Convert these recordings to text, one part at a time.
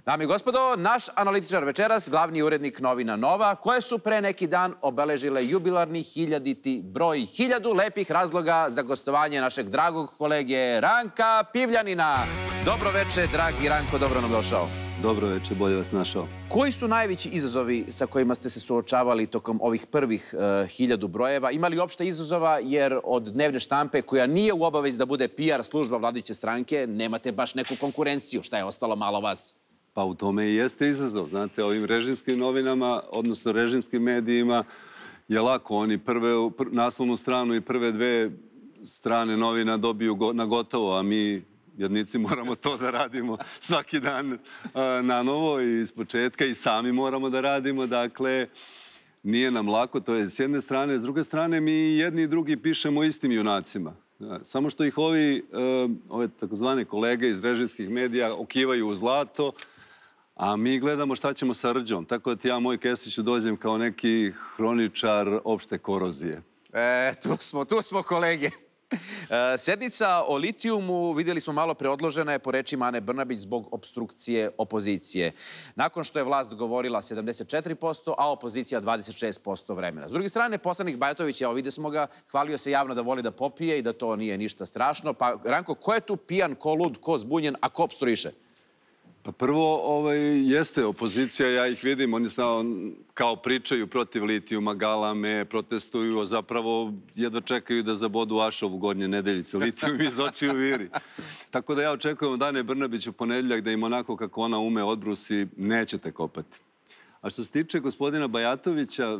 Dame i gospodo, naš analitičar večeras, glavni urednik novina Nova, koje su pre neki dan obeležile jubilarni 1000. broj. 1000 lepih razloga za gostovanje našeg dragog kolege Ranka Pivljanina. Dobro veče, dragi Ranko, dobro nam došao. Dobro veče, bolje vas našao. Koji su najveći izazovi sa kojima ste se suočavali tokom ovih prvih 1000 brojeva? Ima li uopšte izazova, jer od dnevne štampe, koja nije u obavezi da bude PR služba vladajuće stranke, nemate baš neku konkurenciju? Šta je ostalo malo vas? Pa u tome i jeste izazov. Znate, ovim režimskim novinama, odnosno režimskim medijima, je lako. Oni naslovnu stranu i prve dve strane novina dobiju na gotovo, a mi jednici moramo to da radimo svaki dan na novo i iz početka i sami moramo da radimo. Dakle, nije nam lako, to je s jedne strane. S druge strane, mi jedni i drugi pišemo istim junacima. Samo što ih ove takozvane kolege iz režimskih medija okivaju u zlato, a mi gledamo šta ćemo sa rđom. Tako da ti ja, moj Kesiću, dođem kao neki hroničar opšte korozije. Tu smo kolege. Sednica o litijumu, vidjeli smo malo preodložena je po rečima Ane Brnabić zbog opstrukcije opozicije. Nakon što je vlast govorila 74%, a opozicija 26% vremena. S druge strane, poslanik Bajatović, evo vide smo ga, hvalio se javno da voli da popije i da to nije ništa strašno. Pa Ranko, ko je tu pijan, ko lud, ko zbunjen, a ko opstruiše? Pa prvo, jeste opozicija, ja ih vidim, oni kao pričaju protiv litijuma, galame, protestuju, a zapravo jedva čekaju da zabodu Ašovu Gornje Nedeljice. Litijum iz očiju viri. Tako da ja očekujem od Ane Brnabić u ponedeljak da im onako kako ona ume odbrusi, nećete kopati. A što se tiče gospodina Bajatovića,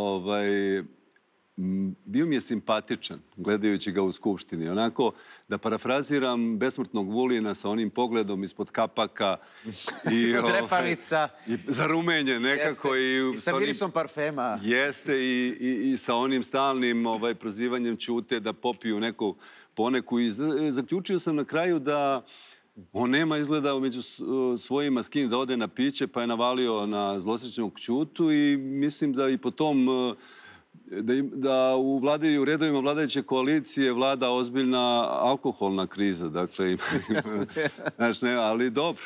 bio mi je simpatičan gledajući ga u Skupštini. Onako, da parafraziram besmrtnog Vulina sa onim pogledom ispod kapaka i trepavica. I zarumenje nekako. I sa mirisom parfema. Jeste i sa onim stalnim prozivanjem Ćute da popiju poneku. I zaključio sam na kraju da on nema izgleda među svojima s kim da ode na piće, pa je navalio na zlosrećnog Ćutu i mislim da i po tom da u redovima vladajuće koalicije vlada ozbiljna alkoholna kriza. Dakle, ali dobro.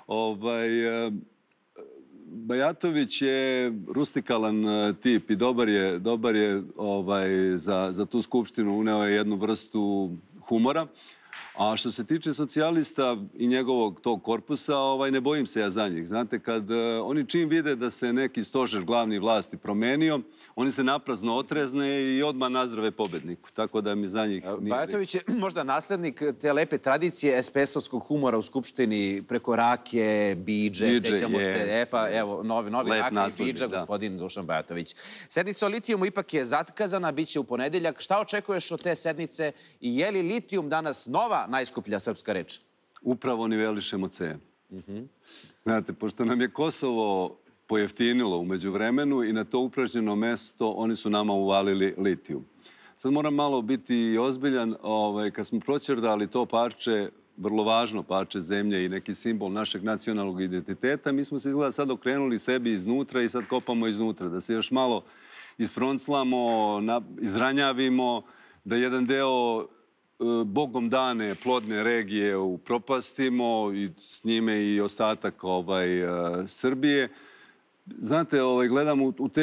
Bajatović je rustikalan tip i dobar je za tu skupštinu, uneo je jednu vrstu humora. A što se tiče socijalista i njegovog tog korpusa, ne bojim se ja za njih. Znate, kad oni čim vide da se neki stožer glavni vlasti promenio, oni se naprazno otrezne i odmah nazdrave pobedniku. Tako da mi za njih nije... Bajatović je možda naslednik te lepe tradicije SPS-ovskog humora u Skupštini preko Rake, Bidže, sećamo se. Evo, novi Rake i Bidža, gospodin Dušan Bajatović. Sednica o litijumu ipak je zatkazana, bit će u ponedeljak. Šta očekuješ od te sednice i je li litijum danas nova najskuplja srpska reč? Upravo nivelišemo cenu. Znate, pošto nam je Kosovo pojeftinilo umeđu vremenu i na to upražnjeno mesto oni su nama uvalili litijum. Sad moram malo biti ozbiljan. Kad smo proćerdali to parče, vrlo važno parče zemlje i neki simbol našeg nacionalnog identiteta, mi smo se izgleda sad okrenuli sebi iznutra i sad kopamo iznutra. Da se još malo isfronclamo, izranjavimo, da jedan deo bogom dane plodne regije upropastimo i s njime i ostatak Srbije. Znate, gledam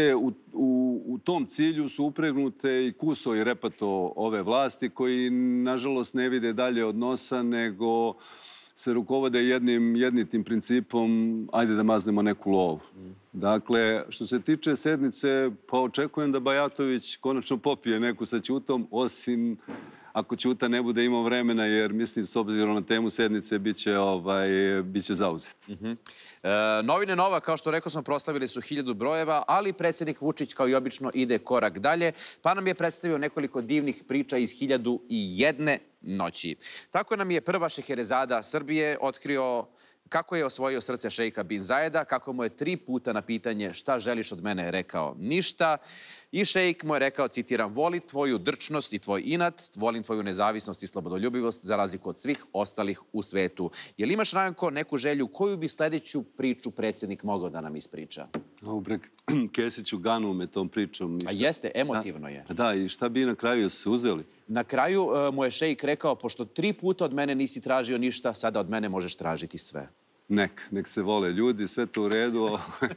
u tom cilju su upregnute i kuso i repato ove vlasti koji, nažalost, ne vide dalje od nosa, nego se rukovode jednim tim principom, ajde da maznemo neku lovu. Dakle, što se tiče sednice, pa očekujem da Bajatović konačno popije neku sa Ćutom, osim ako Ćuta ne bude imao vremena, jer mislim, s obzirom na temu sednice, bit će zauzet. Novine Nova, kao što rekao sam, proslavili su 1000 brojeva, ali predsjednik Vučić, kao i obično, ide korak dalje, pa nam je predstavio nekoliko divnih priča iz 1001 noći. Tako nam je prva Šeherezada Srbije otkrio kako je osvojio srce šejka Bin Zajeda, kako mu je 3 puta na pitanje šta želiš od mene rekao ništa. I šejk mu je rekao, citiram, voli tvoju drčnost i tvoj inat, volim tvoju nezavisnost i slobodoljubivost za razliku od svih ostalih u svetu. Jel imaš, Ranko, neku želju koju bi sljedeću priču predsjednik mogao da nam ispriča? Kesiću ganu me tom pričom. A jeste, emotivno je. Da, i šta bi na kraju se uzeli? Na kraju mu je šejk rekao, pošto 3 puta od mene nisi tražio ništa, sada od mene možeš tražiti sve. Nek se vole ljudi, sve to u redu.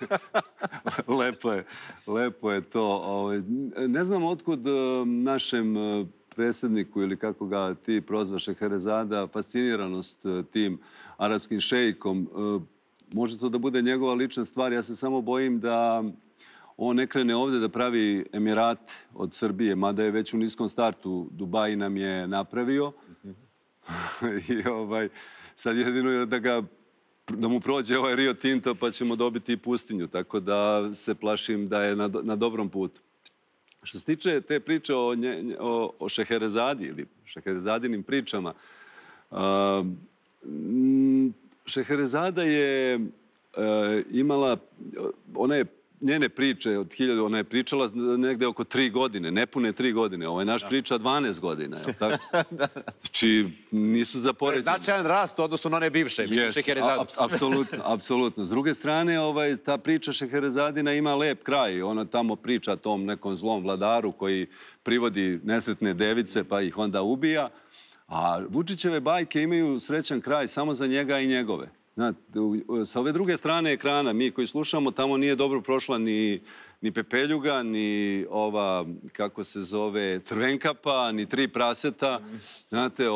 Lepo je to. Ne znam otkud našem predsjedniku ili kako ga ti prozva Šeherezada, fasciniranost tim arapskim šejkom. Može to da bude njegova lična stvar. Ja se samo bojim da on ne krene ovdje da pravi Emirat od Srbije, mada je već u niskom startu Dubai nam je napravio. I sad jedino je da mu prođe ovaj Rio Tinto pa ćemo dobiti i pustinju. Tako da se plašim da je na dobrom putu. Što se tiče te priče o Šeherezadi ili Šeherezadinim pričama, Šeherezada je imala, njene priče od 1000, ona je pričala negde oko 3 godine, nepune 3 godine. Ovo je naš priča 12 godina, je li tako? Znači, nisu zapoređeni. Značajan rast odnosno na one bivše, mislim Šeherezadu. Apsolutno. S druge strane, ta priča Šeherezadina ima lep kraj. Ona tamo priča tom nekom zlom vladaru koji privodi nesretne device pa ih onda ubija. A Vučićeve bajke imaju srećan kraj samo za njega i njegove. Sa ove druge strane ekrana, mi koji slušamo, tamo nije dobro prošla ni Pepeljuga, ni ova, kako se zove, Crvenkapa, ni 3 praseta. Znate,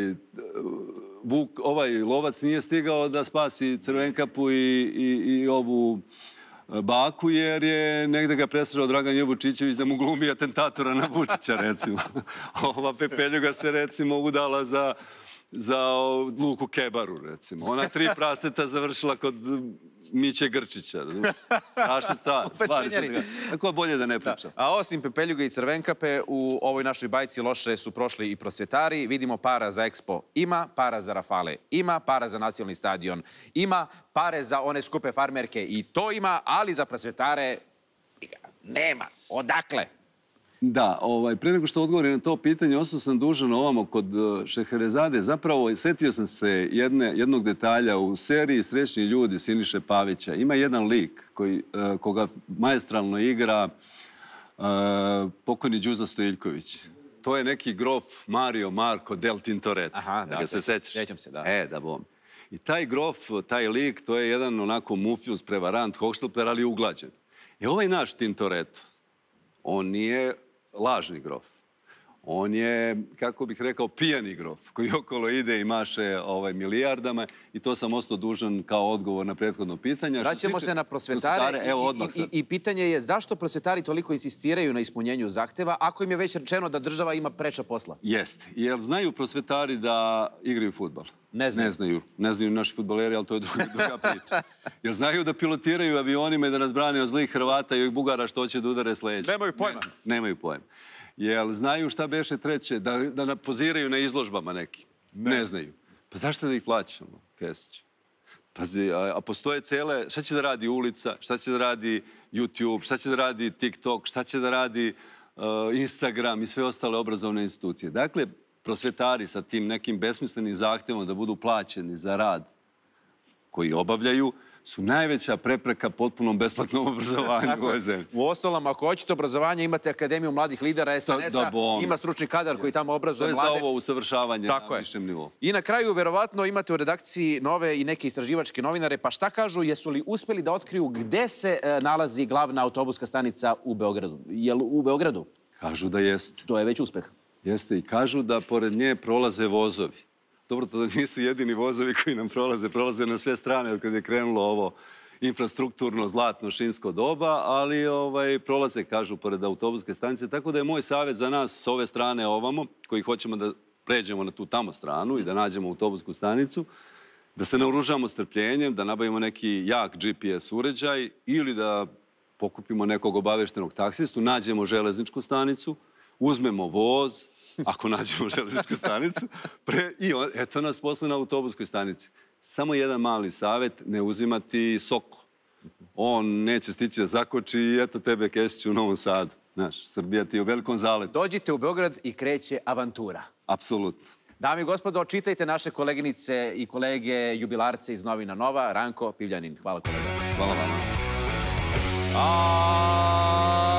ovaj lovac nije stigao da spasi Crvenkapu i ovu baku, jer je negde ga presreo Dragan Jevučićević da mu glumi atentatora na Vučića, recimo. Ova Pepeljuga se, recimo, udala za Luku Kebaru, recimo. Ona 3 praseta završila kod Miće Grčića. Strašna stvar. Tako bolje da ne pričam. A osim Pepeljuga i Crvenkape, u ovoj našoj bajci loše su prošli i prosvetari. Vidimo para za Expo ima, para za Rafale ima, para za nacionalni stadion ima, pare za one skupe farmerke i to ima, ali za prosvetare nema. Odakle? Da, pre nego što odgovorim na to pitanje, ostao sam dužan ovamo kod Šeherezade. Zapravo, setio sam se jednog detalja u seriji Srećni ljudi Siniše Pavića. Ima jedan lik koga maestralno igra pokojni Đuza Stojiljković. To je neki grof Mario Marko del Tintoretto. Aha, da, sećam se, da. Da bom. I taj grof, taj lik, to je jedan onako mufijus, prevarant, hohštapler, ali uglađen. I ovaj naš Tintoretto, on nije lažni grof. On je, kako bih rekao, pijani grof koji okolo ide i maše milijardama i to sam ostao dužan kao odgovor na prethodno pitanje. Vraćamo se na prosvetare i pitanje je zašto prosvetari toliko insistiraju na ispunjenju zahteva ako im je već rečeno da država ima preča posla? Jeste. Jer znaju prosvetari da igraju fudbal? Ne znaju. Ne znaju naši fudbaleri, ali to je druga priča. Jer znaju da pilotiraju avionima i da nas brane od zlih Hrvata i ovih Bugara što će da udare s leđa. Nemaju pojma. Nemaju pojma. Jel znaju šta beše treće? Da poziraju na izložbama neki? Ne znaju. Pa zašto da ih plaćamo, Kesić? Pazi, a postoje cele... Šta će da radi ulica? Šta će da radi YouTube? Šta će da radi TikTok? Šta će da radi Instagram i sve ostale obrazovne institucije? Dakle, prosvetari sa tim nekim besmislenim zahtevom da budu plaćeni za rad koji obavljaju su najveća prepreka potpunom besplatnom obrazovanju u ovoj zemlji. U ostalom, ako hoćete obrazovanje, imate Akademiju mladih lidera SNS-a, ima stručni kadar koji tamo obrazuje mlade. To je za ovo usavršavanje na višem nivou. I na kraju, verovatno, imate u redakciji Nove i neke istraživačke novinare, pa šta kažu, jesu li uspeli da otkriju gde se nalazi glavna autobuska stanica u Beogradu? Je li u Beogradu? Kažu da jeste. To je već uspeh. Jeste i kažu da pored nje prolaze vozovi. Dobro, to da nisu jedini vozovi koji nam prolaze na sve strane od kada je krenulo ovo infrastrukturno zlatno šinsko doba, ali prolaze, kažu, pored autobuske stanice. Tako da je moj savjet za nas s ove strane ovamo, koji hoćemo da pređemo na tu tamo stranu i da nađemo autobusku stanicu, da se naoružamo strpljenjem, da nabavimo neki jak GPS uređaj ili da pokupimo nekog obaveštenog taksistu, nađemo železničku stanicu, uzmemo voz, ako nađemo železničku stanicu, i eto nas posle na autobuskoj stanici. Samo jedan mali savjet, ne uzimati Soko. On neće stići da zakoči i eto tebe, Kesiću, u Novom Sadu. Znaš, Srbija ti je u velikom zaletu. Dođite u Beograd i kreće avantura. Apsolutno. Dame i gospodo, čitajte naše koleginice i kolege jubilarce iz Novina Nova. Ranko Pivljanin. Hvala kolega. Hvala vama.